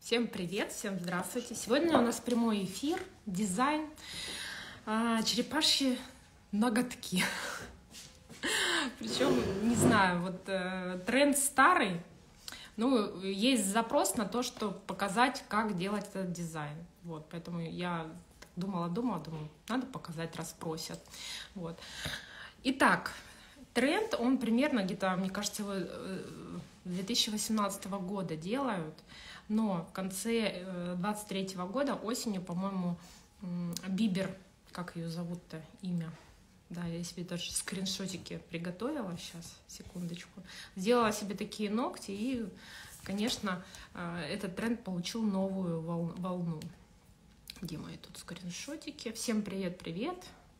Всем привет, всем здравствуйте. Сегодня у нас прямой эфир, дизайн, черепашьи ноготки. Причем, не знаю, вот тренд старый, ну, есть запрос на то, чтобы показать, как делать этот дизайн. Вот, поэтому я думала, надо показать, раз просят. Вот. Итак, тренд, он примерно где-то, мне кажется, его 2018 года делают, но в конце 23 года, осенью, по-моему, Бибер, как ее зовут-то, имя, да, я себе даже скриншотики приготовила, сейчас, секундочку, сделала себе такие ногти, и, конечно, этот тренд получил новую волну. Где мои тут скриншотики? Всем привет-привет!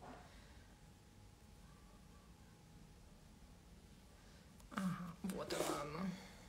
Ага, вот оно.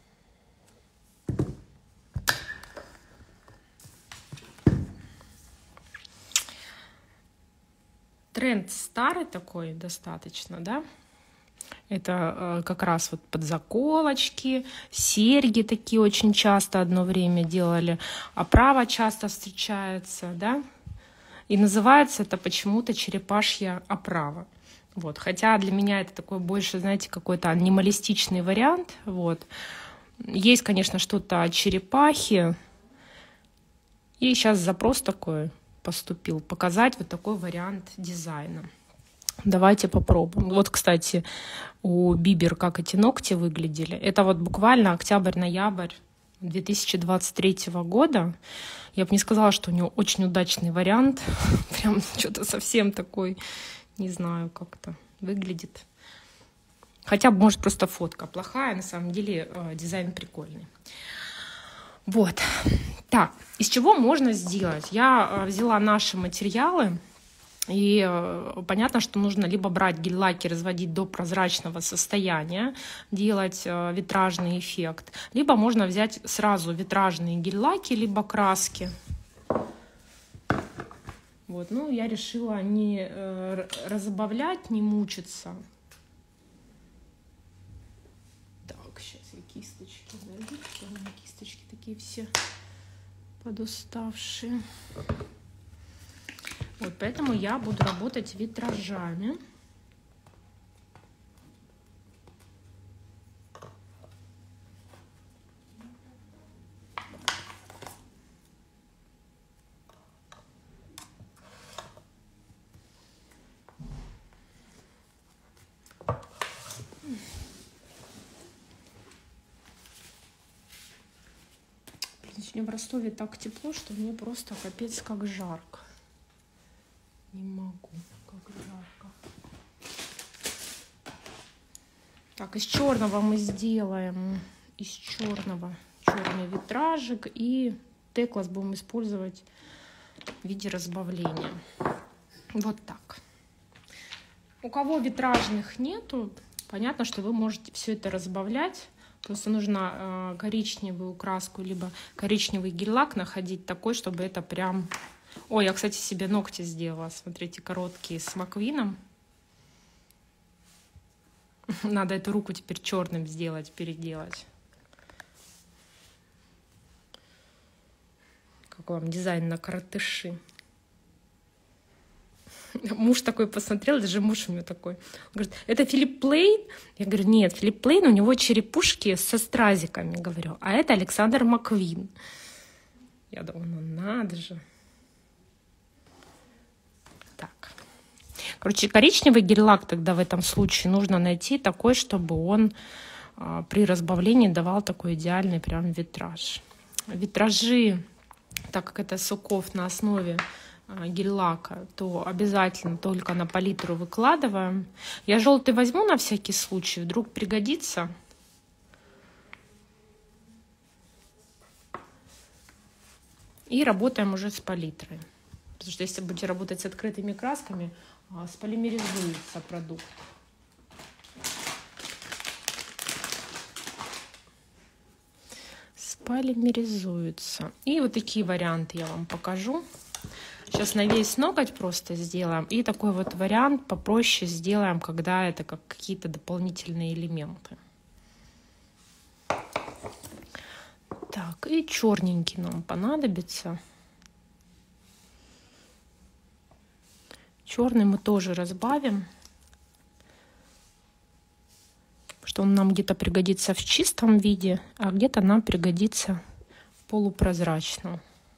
Тренд старый такой достаточно, да? Это как раз вот под заколочки, серьги такие очень часто одно время делали, оправа часто встречается, да? И называется это почему-то черепашья оправа. Вот. Хотя для меня это такой больше, знаете, какой-то анималистичный вариант. Вот. Есть, конечно, что-то от черепахи. И сейчас запрос такой поступил, показать вот такой вариант дизайна. Давайте попробуем. Вот, кстати, у Бибер как эти ногти выглядели. Это вот буквально октябрь-ноябрь 2023 года. Я бы не сказала, что у него очень удачный вариант. Прям что-то совсем такой, не знаю, как-то выглядит. Хотя, может, просто фотка плохая. На самом деле дизайн прикольный. Вот. Так, из чего можно сделать? Я взяла наши материалы. И понятно, что нужно либо брать гель-лаки, разводить до прозрачного состояния, делать витражный эффект, либо можно взять сразу витражные гель-лаки, либо краски. Вот, ну, я решила не разбавлять, не мучиться. Так, сейчас я кисточки найду. У меня кисточки такие все подуставшие. Вот, поэтому я буду работать витражами. Сегодня в Ростове так тепло, что мне просто капец как жарко. Не могу, как жарко. Так, из черного мы сделаем, из черного черный витражик, и теклас будем использовать в виде разбавления. Вот так. У кого витражных нету, понятно, что вы можете все это разбавлять. Просто нужно коричневую краску, либо коричневый гель-лак находить такой, чтобы это прям... Ой, я, кстати, себе ногти сделала. Смотрите, короткие с Маквином. Надо эту руку теперь черным сделать, переделать. Как вам дизайн на коротыши? Муж такой посмотрел, даже муж у меня такой. Он говорит, это Филипп Плейн? Я говорю, нет, Филипп Плейн, у него черепушки со стразиками, говорю. А это Александр Маквин. Я думаю, ну надо же. Так. Короче, коричневый гель-лак тогда в этом случае нужно найти такой, чтобы он при разбавлении давал такой идеальный прям витраж. Витражи, так как это суков на основе гель-лака, то обязательно только на палитру выкладываем. Я желтый возьму на всякий случай, вдруг пригодится. И работаем уже с палитрой. Потому что если будете работать с открытыми красками, сполимеризуется продукт. Сполимеризуется. И вот такие варианты я вам покажу. Сейчас на весь ноготь просто сделаем. И такой вот вариант попроще сделаем, когда это как какие-то дополнительные элементы. Так, и черненький нам понадобится. Черный мы тоже разбавим, что он нам где-то пригодится в чистом виде, а где-то нам пригодится в полупрозрачном.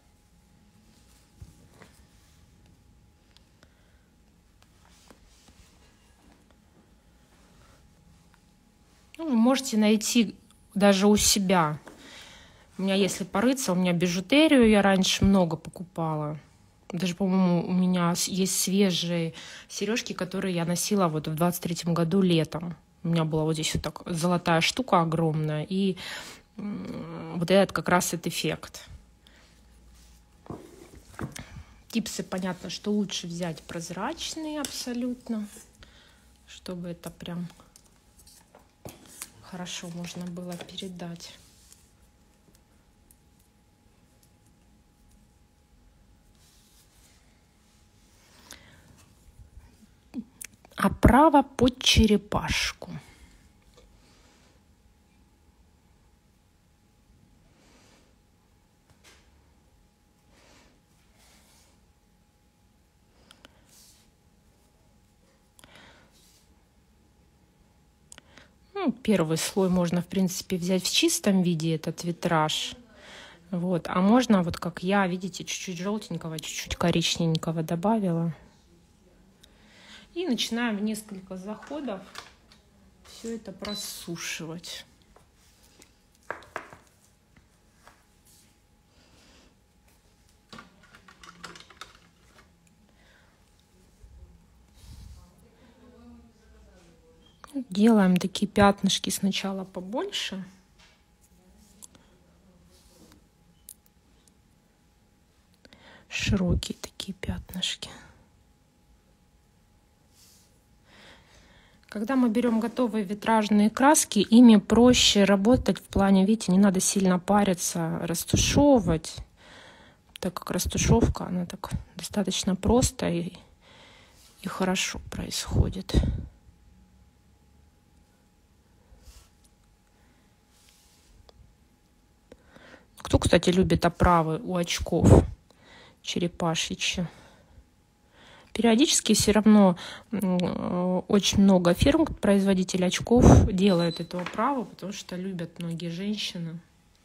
Ну, вы можете найти даже у себя. У меня, если порыться, у меня бижутерию я раньше много покупала. Даже, по-моему, у меня есть свежие сережки, которые я носила вот в 23-м году летом. У меня была вот здесь вот так золотая штука огромная. И вот этот как раз этот эффект. Типсы, понятно, что лучше взять прозрачные абсолютно, чтобы это прям хорошо можно было передать. Оправа под черепашку. Ну, первый слой можно, в принципе, взять в чистом виде, этот витраж. Вот. А можно, вот как я, видите, чуть-чуть желтенького, чуть-чуть коричневенького добавила. И начинаем в несколько заходов все это просушивать. Делаем такие пятнышки сначала побольше. Широкие такие пятнышки. Когда мы берем готовые витражные краски, ими проще работать в плане, видите, не надо сильно париться, растушевывать, так как растушевка, она так достаточно просто и хорошо происходит. Кто, кстати, любит оправы у очков черепашечьи? Периодически все равно очень много фирм, производителей очков делают эту оправу, потому что любят многие женщины.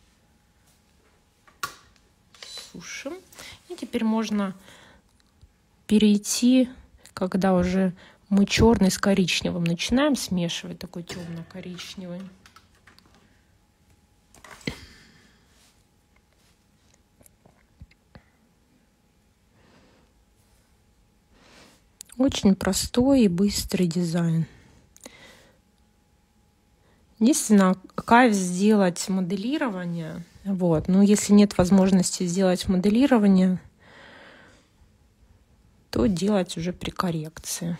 Сушим. И теперь можно перейти, когда уже мы черный с коричневым начинаем смешивать, такой темно-коричневый. Очень простой и быстрый дизайн. Единственное, кайф сделать моделирование. Вот. Но если нет возможности сделать моделирование, то делать уже при коррекции.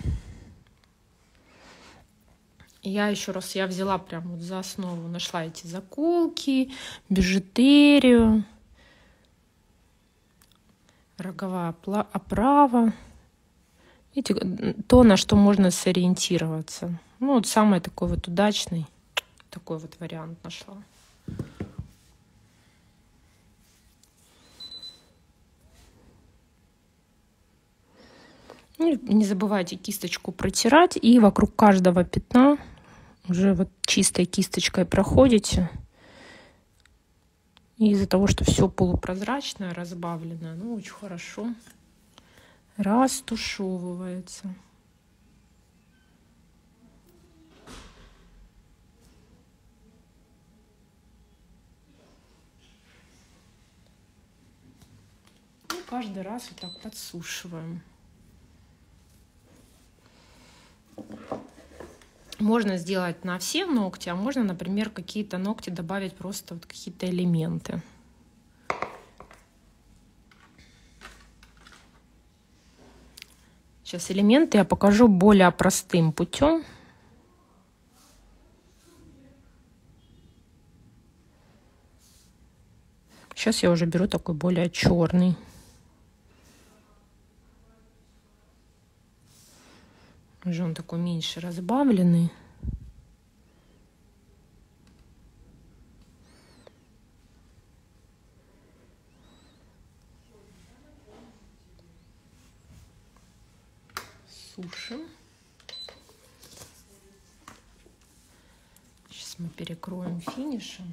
Я еще раз, я взяла прям вот за основу, нашла эти заколки, бижутерию, роговая оправа. Видите, то, на что можно сориентироваться. Ну, вот самый такой вот удачный, такой вот вариант нашла. Не забывайте кисточку протирать, и вокруг каждого пятна уже вот чистой кисточкой проходите. И из-за того, что все полупрозрачное, разбавленное, ну, очень хорошо растушевывается. И каждый раз вот так подсушиваем. Можно сделать на все ногти, а можно, например, какие-то ногти добавить просто вот какие-то элементы. Сейчас элементы я покажу более простым путем. Сейчас я уже беру такой более черный. Уже он такой меньше разбавленный. Сушим. Сейчас мы перекроем финишем.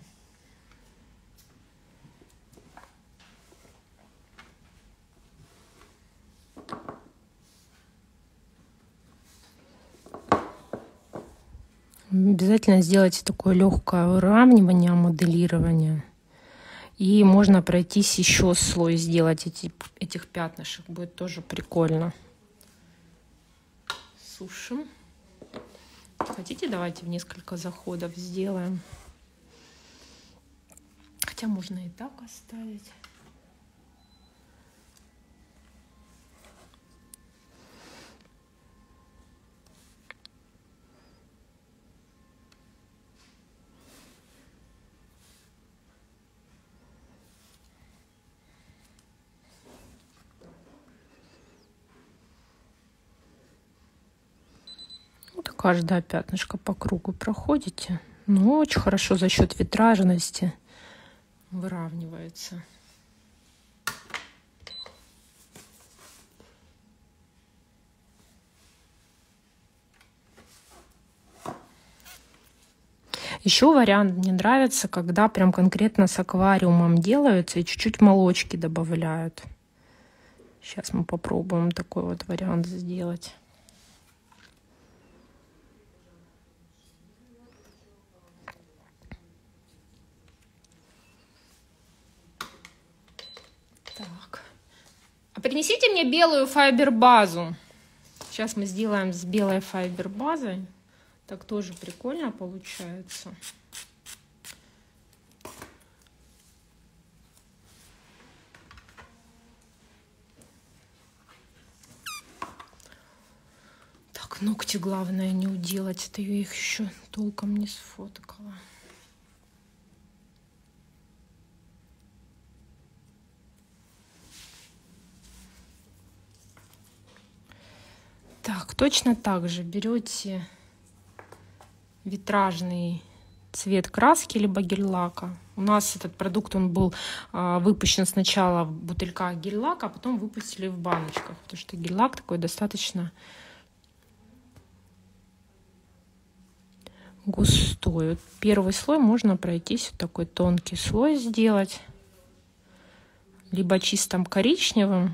Обязательно сделайте такое легкое выравнивание, моделирование. И можно пройтись еще слой, сделать этих пятнышек. Будет тоже прикольно. Сушим. Хотите, давайте в несколько заходов сделаем. Хотя можно и так оставить. Вот каждое пятнышко по кругу проходите. Ну, очень хорошо за счет витражности выравнивается. Еще вариант мне нравится, когда прям конкретно с аквариумом делаются и чуть-чуть молочки добавляют. Сейчас мы попробуем такой вот вариант сделать. Так. А принесите мне белую файбер-базу. Сейчас мы сделаем с белой файбер-базой. Так тоже прикольно получается. Так, ногти главное не уделать. Это я их еще толком не сфоткала. Так, точно так же берете витражный цвет краски либо гель-лака. У нас этот продукт, он был выпущен сначала в бутыльках гель-лака, а потом выпустили в баночках, потому что гель-лак такой достаточно густой. Вот первый слой можно пройтись, вот такой тонкий слой сделать, либо чистым коричневым.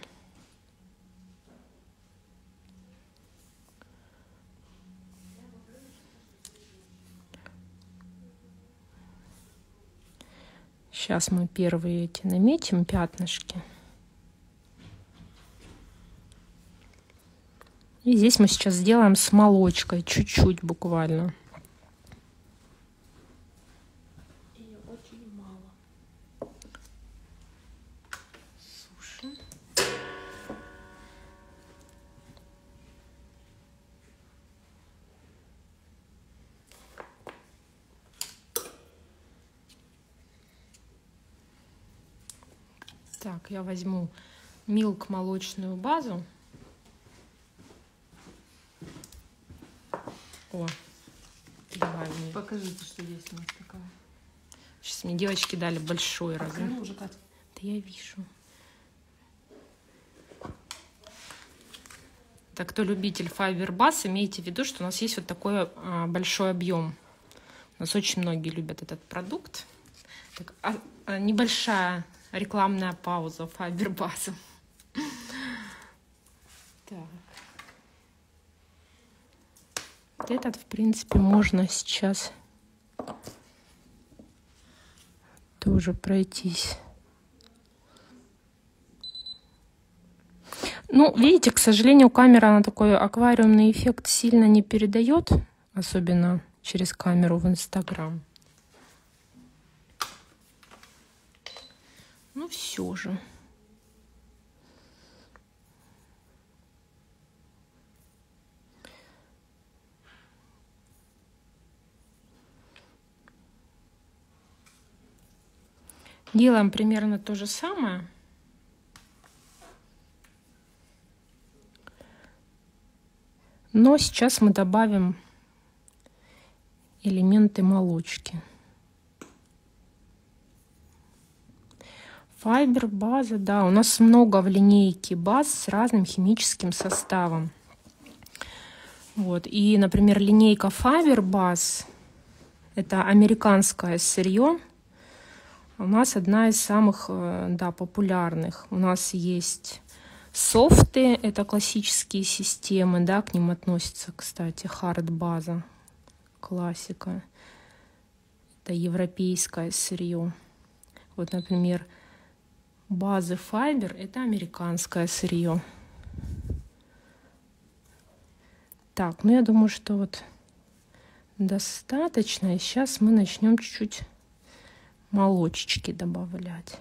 Сейчас мы первые эти наметим пятнышки. И здесь мы сейчас сделаем с молочкой, чуть-чуть буквально. Ее очень мало. Сушим. Так, я возьму Milk молочную базу. О, давай мне. Покажите, что есть у нас такая. Сейчас мне девочки дали большой размер. Ну, уже, Катя. Да я вижу. Так, кто любитель файбер-баз, имейте в виду, что у нас есть вот такой большой объем. У нас очень многие любят этот продукт. Так, небольшая рекламная пауза файбер-база. Так. Вот этот, в принципе, можно сейчас тоже пройтись. Ну, видите, к сожалению, камера на такой аквариумный эффект сильно не передает, особенно через камеру в Инстаграм. Ну, все же. Делаем примерно то же самое. Но сейчас мы добавим элементы молочки. Файбер, база, да, у нас много в линейке баз с разным химическим составом. Вот. И, например, линейка Faber Base, это американское сырье, у нас одна из самых, да, популярных. У нас есть софты, это классические системы, да, к ним относится, кстати, Hard база, классика. Это европейское сырье. Вот, например, базы Faber, это американское сырье. Так, ну я думаю, что вот достаточно. И сейчас мы начнем чуть-чуть молочечки добавлять.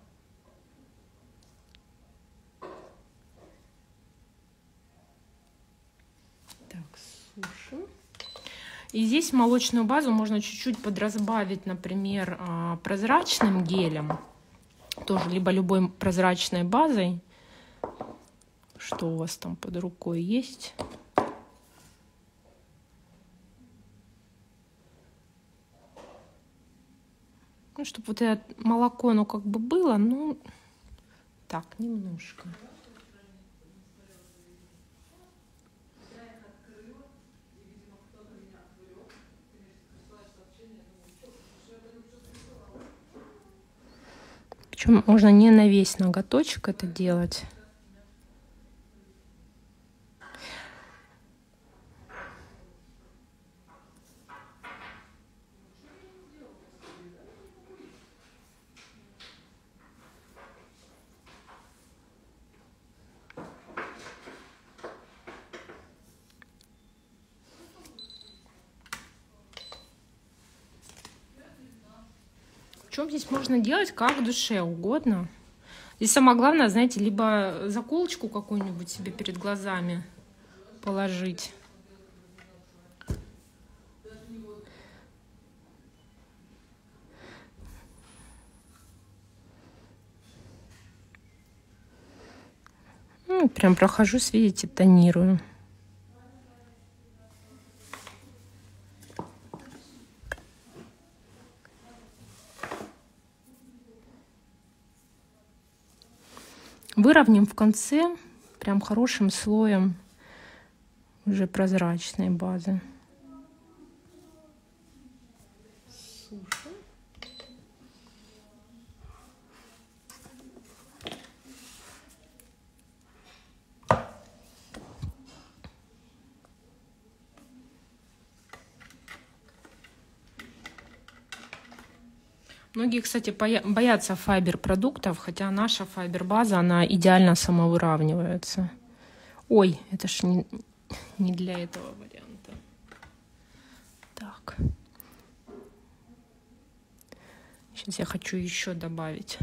Так, сушим. И здесь молочную базу можно чуть-чуть подразбавить, например, прозрачным гелем. Тоже либо любой прозрачной базой. Что у вас там под рукой есть? Ну, чтобы вот это молоко, ну, как бы было, ну, так, немножко. Причем можно не на весь ноготочек это делать. Причем здесь можно делать как душе угодно. Здесь самое главное, знаете, либо заколочку какую-нибудь себе перед глазами положить. Ну, прям прохожусь, видите, тонирую. Выровняем в конце прям хорошим слоем уже прозрачной базы. Сушим. Многие, кстати, боятся файбер-продуктов, хотя наша файбер-база, она идеально самовыравнивается. Ой, это ж не для этого варианта. Так. Сейчас я хочу еще добавить.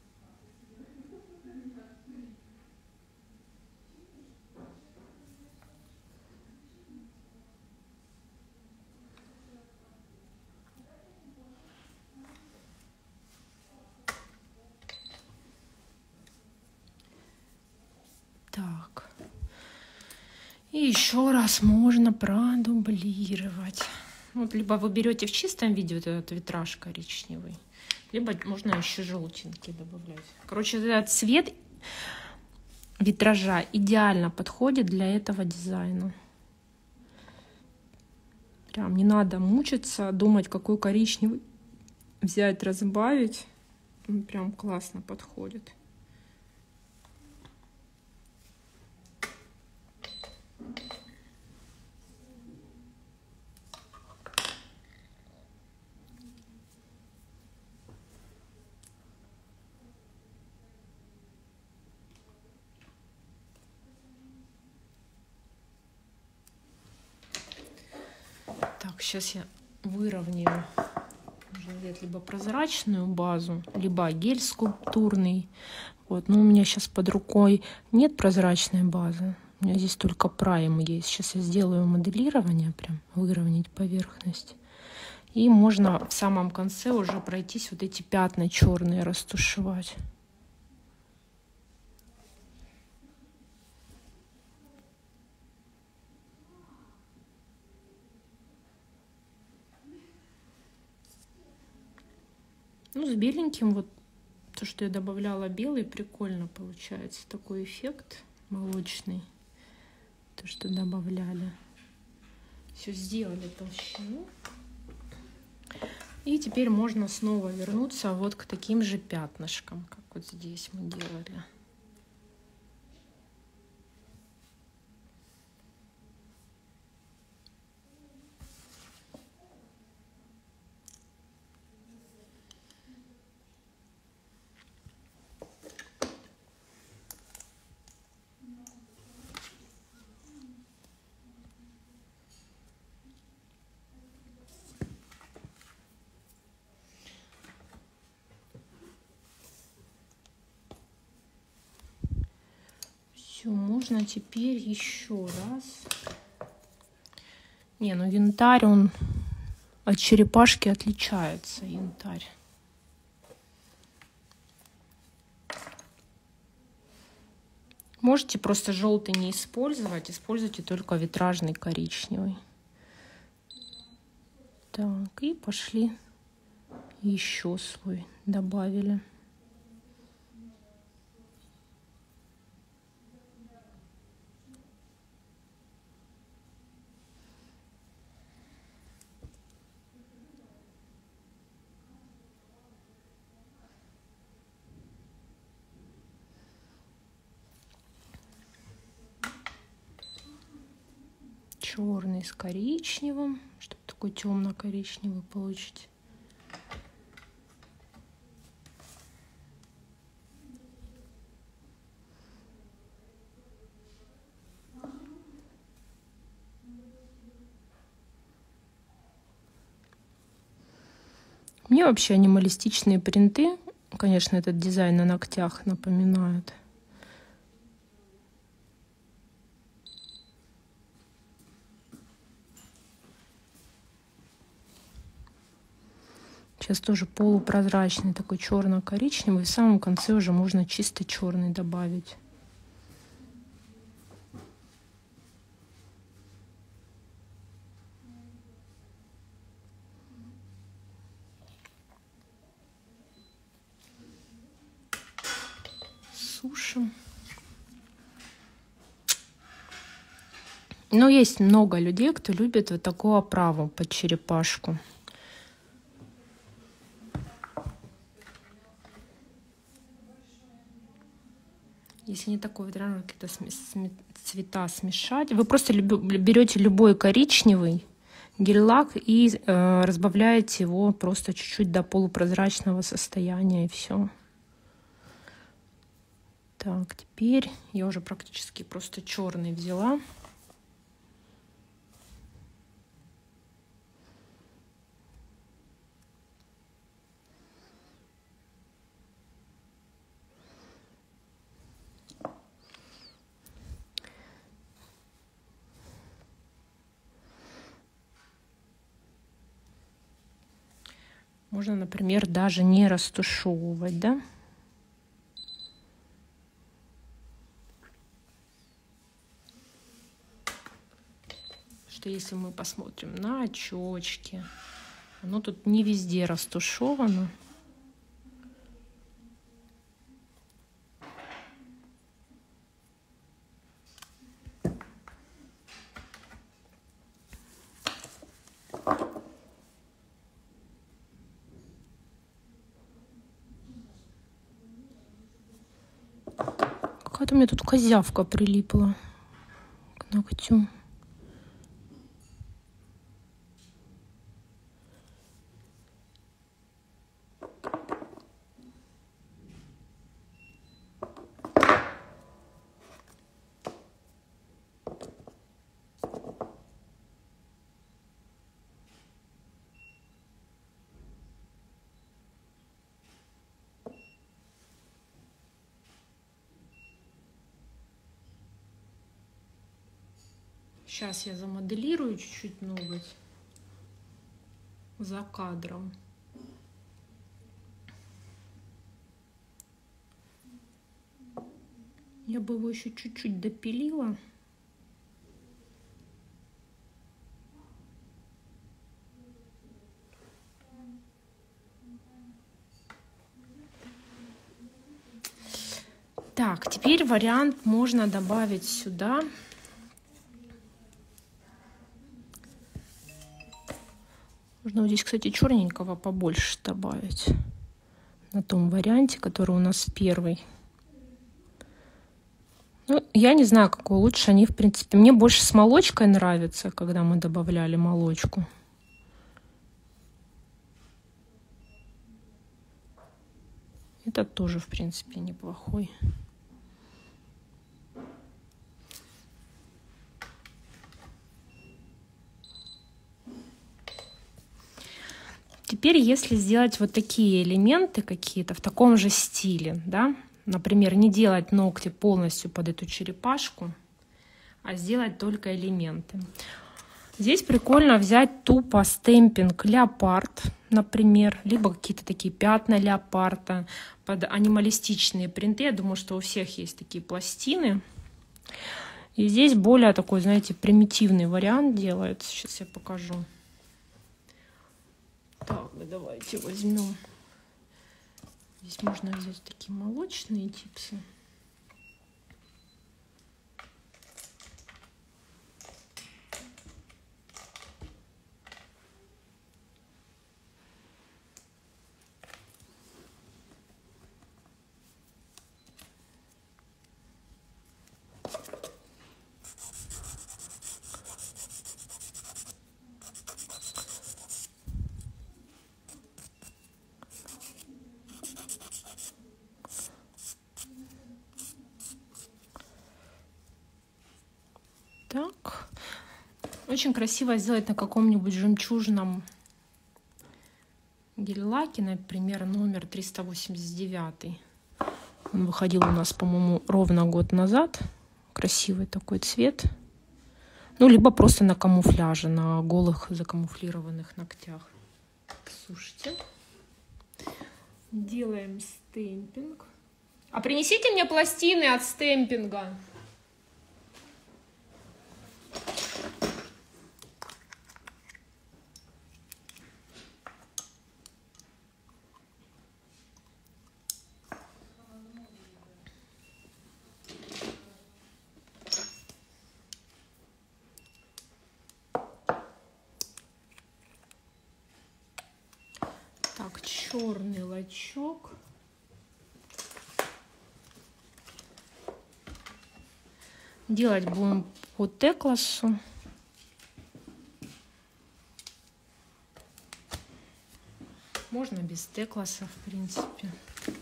Так. И еще раз можно продублировать. Вот либо вы берете в чистом виде вот этот витраж коричневый, либо можно еще желтенький добавлять. Короче, этот цвет витража идеально подходит для этого дизайна. Прям не надо мучиться, думать, какой коричневый взять, разбавить. Он прям классно подходит. Так, сейчас я выровняю уже либо прозрачную базу, либо гель скульптурный. Вот, но у меня сейчас под рукой нет прозрачной базы. У меня здесь только прайм есть. Сейчас я сделаю моделирование, прям выровнять поверхность. И можно в самом конце уже пройтись вот эти пятна черные растушевать. Ну, с беленьким, вот то, что я добавляла белый, прикольно получается. Такой эффект молочный, то, что добавляли. Все сделали толщину. И теперь можно снова вернуться вот к таким же пятнышкам, как вот здесь мы делали. Все, можно теперь еще раз. Не, ну янтарь, он от черепашки отличается, янтарь. Можете просто желтый не использовать, используйте только витражный коричневый. Так, и пошли еще слой добавили. Черный с коричневым, чтобы такой темно-коричневый получить. Мне вообще анималистичные принты, конечно, этот дизайн на ногтях напоминает. Сейчас тоже полупрозрачный, такой черно-коричневый. В самом конце уже можно чисто черный добавить. Сушим. Но есть много людей, кто любит вот такую оправу под черепашку. Если не такой витражный, какие-то цвета смешать. Вы просто берете любой коричневый гель-лак и разбавляете его просто чуть-чуть до полупрозрачного состояния, и все. Так, теперь я уже практически просто черный взяла. Можно, например, даже не растушевывать, да? Что если мы посмотрим на очечки, оно тут не везде растушевано. Какая-то у меня тут козявка прилипла к ногтю. Сейчас я замоделирую чуть-чуть ноготь за кадром. Я бы его еще чуть-чуть допилила. Так, теперь вариант можно добавить сюда Можно вот здесь, кстати, черненького побольше добавить. На том варианте, который у нас первый. Ну, я не знаю, какой лучше. Они, в принципе, мне больше с молочкой нравится, когда мы добавляли молочку. Этот тоже, в принципе, неплохой. Теперь, если сделать вот такие элементы какие-то в таком же стиле, да, например, не делать ногти полностью под эту черепашку, а сделать только элементы. Здесь прикольно взять тупо стемпинг леопард, например, либо какие-то такие пятна леопарда под анималистичные принты. Я думаю, что у всех есть такие пластины. И здесь более такой, знаете, примитивный вариант делается. Сейчас я покажу. Так, давайте возьмем. Здесь можно взять такие молочные типсы. Так. Очень красиво сделать на каком-нибудь жемчужном гель-лаке, например, номер 389. Он выходил у нас, по-моему, ровно год назад. Красивый такой цвет. Ну, либо просто на камуфляже, на голых закамуфлированных ногтях. Слушайте. Делаем стемпинг. А принесите мне пластины от стемпинга. Так, черный лачок. Делать будем по Т-классу. Можно без Т-класса, в принципе.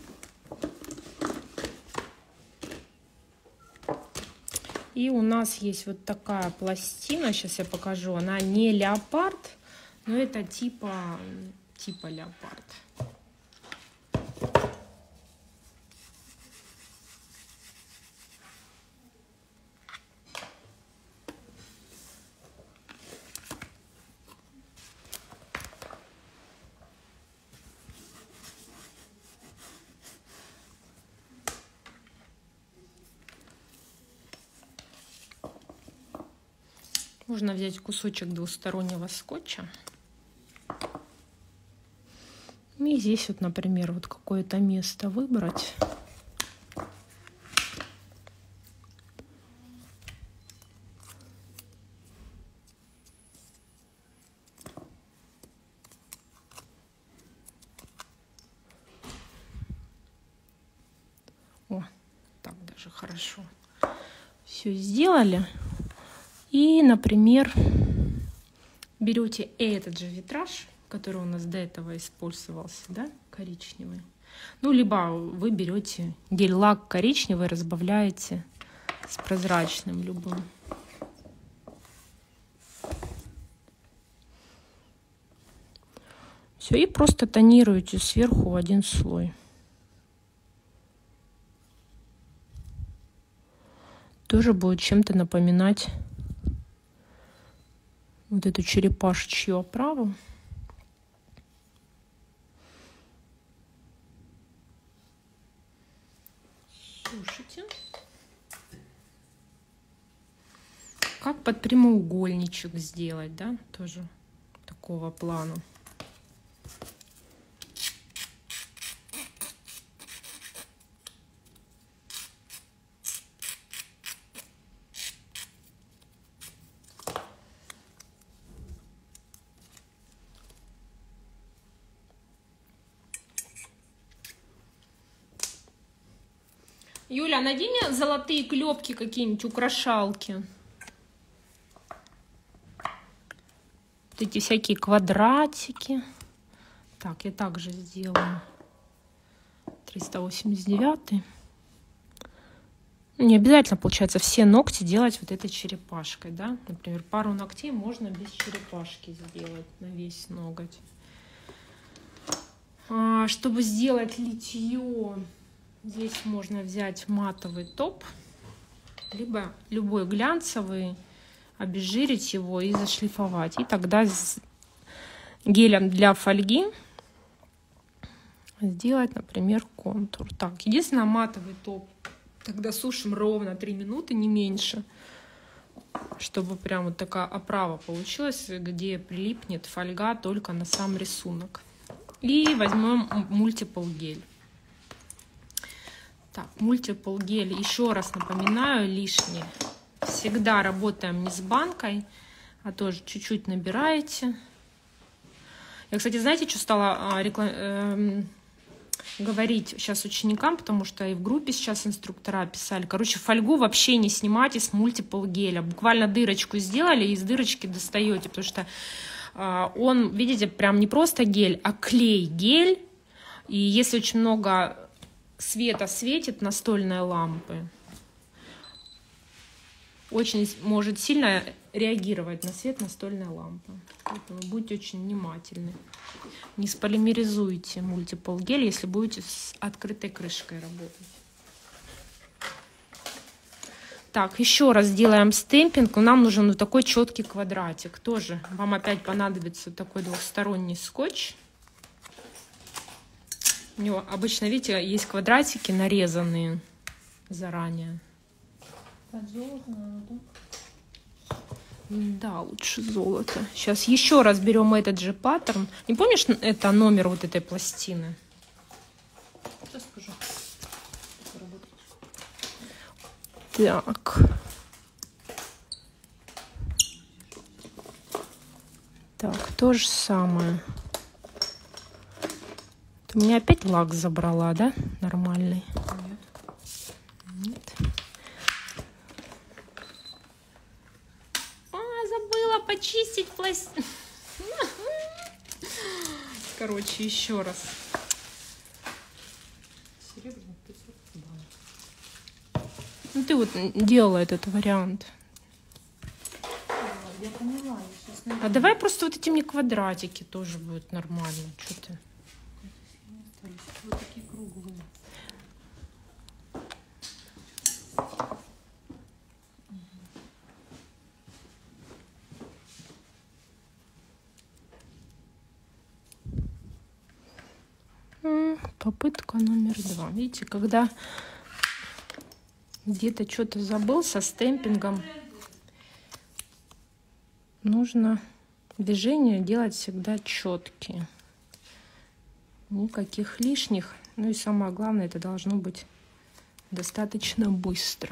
И у нас есть вот такая пластина. Сейчас я покажу. Она не леопард, но это типа леопард. Можно взять кусочек двустороннего скотча. И здесь вот, например, вот какое-то место выбрать. О, так даже хорошо. Все сделали. И, например, берете этот же витраж, который у нас до этого использовался, да, коричневый. Ну, либо вы берете гель-лак коричневый, разбавляете с прозрачным любым. Все, и просто тонируете сверху в один слой. Тоже будет чем-то напоминать вот эту черепашечью оправу. Слушайте. Как под прямоугольничек сделать, да, тоже такого плана. Юля, найди мне золотые клепки какие-нибудь, украшалки. Вот эти всякие квадратики. Так, я также сделаю. 389. Не обязательно, получается, все ногти делать вот этой черепашкой, да? Например, пару ногтей можно без черепашки сделать на весь ноготь. Чтобы сделать литье, здесь можно взять матовый топ, либо любой глянцевый, обезжирить его и зашлифовать. И тогда с гелем для фольги сделать, например, контур. Так, единственное, матовый топ тогда сушим ровно 3 минуты, не меньше, чтобы прям вот такая оправа получилась, где прилипнет фольга только на сам рисунок. И возьмем мультипл гель. Так, мультипл гель, еще раз напоминаю, лишний. Всегда работаем не с банкой, а тоже чуть-чуть набираете. Я, кстати, знаете, что стала говорить сейчас ученикам, потому что и в группе сейчас инструктора писали. Короче, фольгу вообще не снимайте с мультипл геля. Буквально дырочку сделали, и из дырочки достаете, потому что он, видите, прям не просто гель, а клей-гель. И если очень много света светит настольной лампы, очень может сильно реагировать на свет настольной лампы. Поэтому будьте очень внимательны. Не сполимеризуйте мультипл гель, если будете с открытой крышкой работать. Так, еще раз делаем стемпинг. Нам нужен вот такой четкий квадратик. Тоже вам опять понадобится такой двухсторонний скотч. У него обычно, видите, есть квадратики нарезанные заранее. Да, лучше золото. Сейчас еще раз берем этот же паттерн. Не помнишь, это номер вот этой пластины? Сейчас скажу. Так. Так, то же самое. Ты у меня опять лак забрала, да? Нормальный. Нет. Забыла почистить пластину. Короче, еще раз. Ну, ты вот делала этот вариант. Я поняла. А давай просто вот эти мне квадратики тоже будет нормально. Что ты? Вот такие круглые. Попытка номер 2. Видите, когда где-то что-то забыл со стемпингом, нужно движения делать всегда четкие. Никаких лишних. Ну и самое главное, это должно быть достаточно быстро.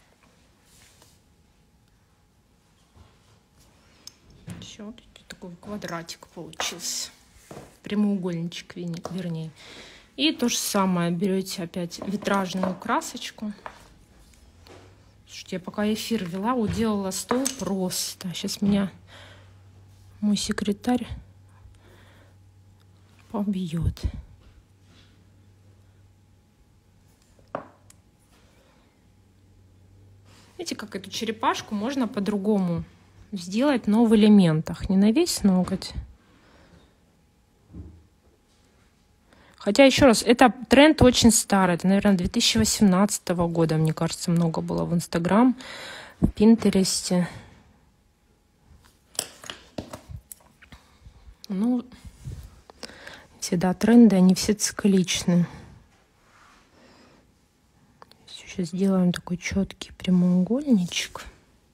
Все, вот такой квадратик получился. Прямоугольничек, вернее. И то же самое. Берете опять витражную красочку. Слушайте, я пока эфир вела, уделала стол просто. Сейчас меня мой секретарь побьет. Видите, как эту черепашку можно по-другому сделать, но в элементах. Не на весь ноготь. Хотя, еще раз, это тренд очень старый. Это, наверное, 2018 года, мне кажется, много было в Инстаграм, в Пинтересте. Ну, всегда тренды, они все цикличны. Сейчас сделаем такой четкий прямоугольничек.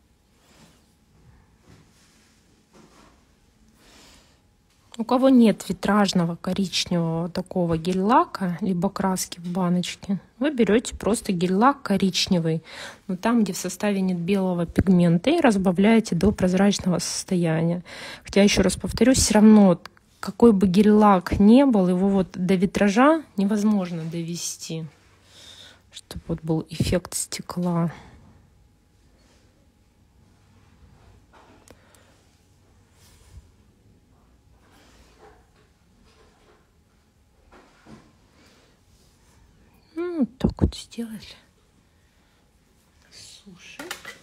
У кого нет витражного коричневого такого гель-лака, либо краски в баночке, вы берете просто гель-лак коричневый, но там, где в составе нет белого пигмента, и разбавляете до прозрачного состояния. Хотя, еще раз повторюсь, все равно, какой бы гель-лак не был, его вот до витража невозможно довести. чтобы вот был эффект стекла. Ну, вот так вот сделали. Слушай.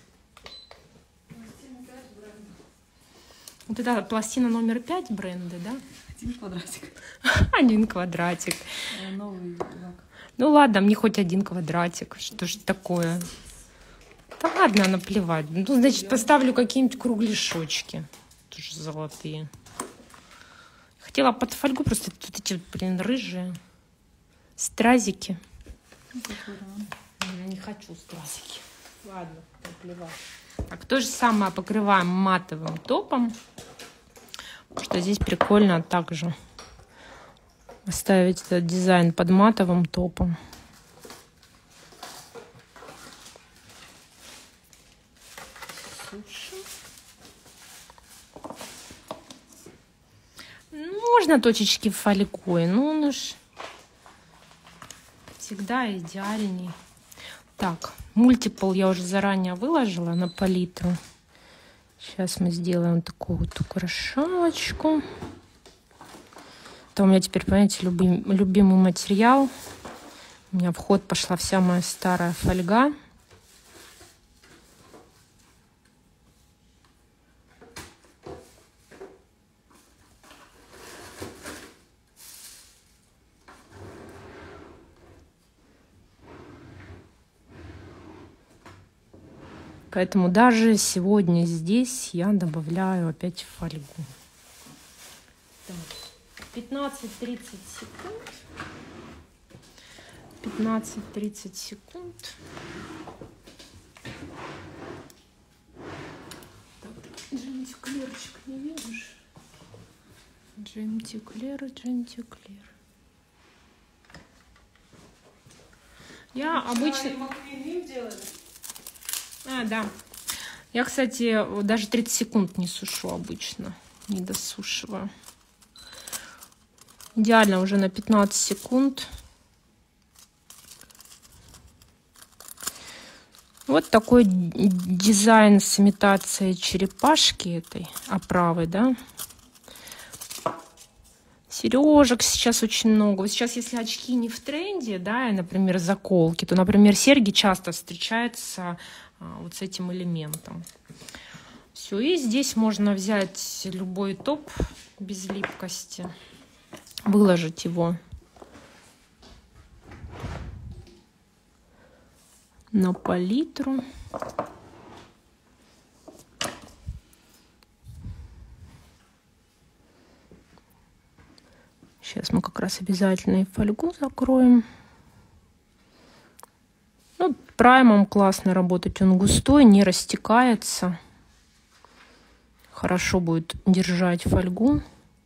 Вот это пластина номер 5 бренда, да? 1 квадратик. 1 квадратик. Новый лак. Ну ладно, мне хоть 1 квадратик. Что ж такое? Да ладно, наплевать. Ну, значит, поставлю какие-нибудь кругляшочки. Тоже золотые. Хотела под фольгу, просто тут эти, блин, рыжие. Стразики. Ну, как вариант. Не хочу стразики. Ладно, наплевать. Так, то же самое покрываем матовым топом. Потому что здесь прикольно также оставить этот дизайн под матовым топом. Суши. Ну, можно точечки фольгой, ну ж всегда идеальней. Так, мультипл я уже заранее выложила на палитру. Сейчас мы сделаем такую вот украшалочку. Это у меня теперь, понимаете, любимый материал. У меня в ход пошла вся моя старая фольга. Поэтому даже сегодня здесь я добавляю опять фольгу. 15-30 секунд. 15-30 секунд. Джентиклерчик не видишь? Джентиклер. Я обычно... Да. Я, кстати, даже 30 секунд не сушу обычно. Не досушиваю. Идеально уже на 15 секунд. Вот такой дизайн с имитацией черепашки этой оправы, да. Сережек сейчас очень много. Сейчас, если очки не в тренде, да, и, например, заколки, то, например, серьги часто встречаются вот с этим элементом. Все, и здесь можно взять любой топ без липкости, выложить его на палитру. Сейчас мы как раз обязательно и фольгу закроем. Ну, праймом классно работать, он густой, не растекается. Хорошо будет держать фольгу.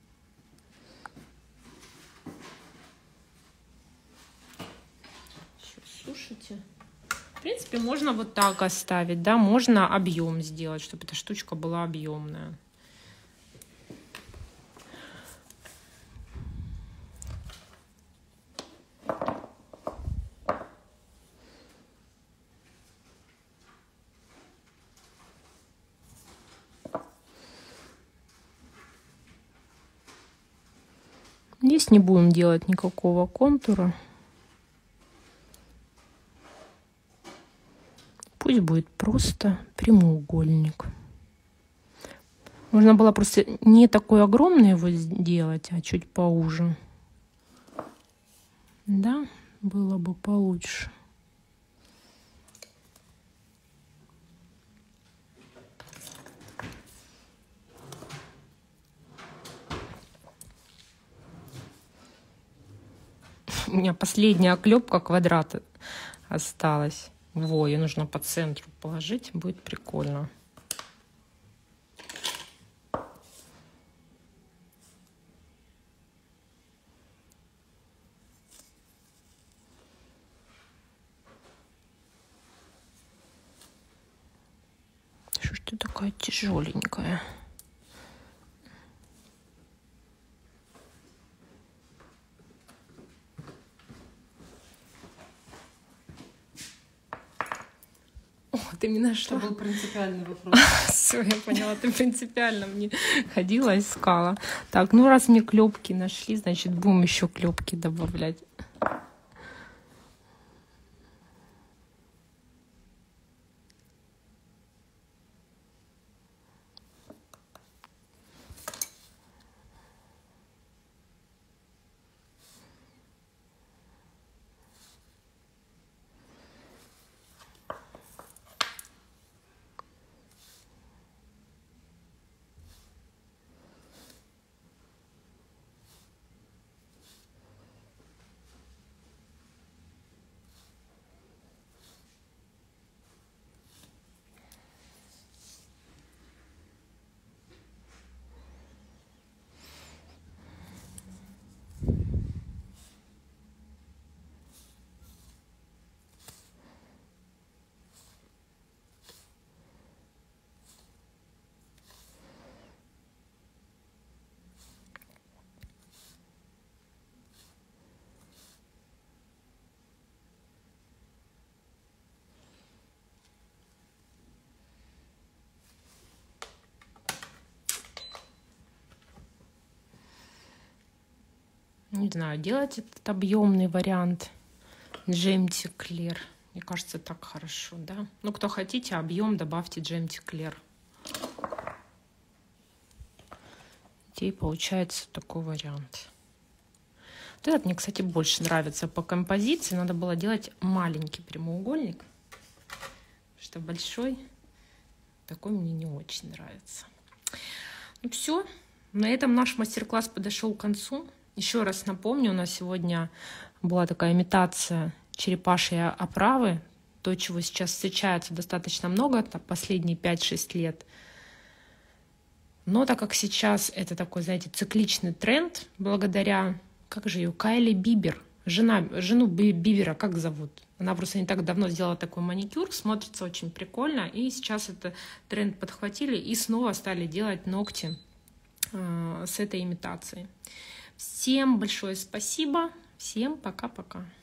Сейчас сушите. В принципе, можно вот так оставить, да, можно объем сделать, чтобы эта штучка была объемная. Здесь не будем делать никакого контура. Пусть будет просто прямоугольник. Можно было просто не такой огромный его сделать, а чуть поуже. Да, было бы получше. У меня последняя клепка квадрата осталась. Во, ее нужно по центру положить, будет прикольно. Что ж ты такая тяжеленькая? Ты меня Это нашла. был принципиальный вопрос. Все, я поняла, ты принципиально мне ходила, искала. Так, ну раз мне клепки нашли, значит, будем еще клепки добавлять. Не знаю, делать этот объемный вариант Джемти Клер. Мне кажется, так хорошо, да? Ну, кто хотите, объем добавьте Джемти Клер. И получается такой вариант. Вот этот мне, кстати, больше нравится по композиции. Надо было делать маленький прямоугольник, потому что большой такой мне не очень нравится. Ну все, на этом наш мастер-класс подошел к концу. Еще раз напомню, у нас сегодня была такая имитация черепашьей оправы, то, чего сейчас встречается достаточно много, это последние 5-6 лет. Но так как сейчас это такой, знаете, цикличный тренд, благодаря, как же ее, Кайли Бибер, жену Бибера, как зовут? Она просто не так давно сделала такой маникюр, смотрится очень прикольно, и сейчас этот тренд подхватили и снова стали делать ногти с этой имитацией. Всем большое спасибо, всем пока-пока.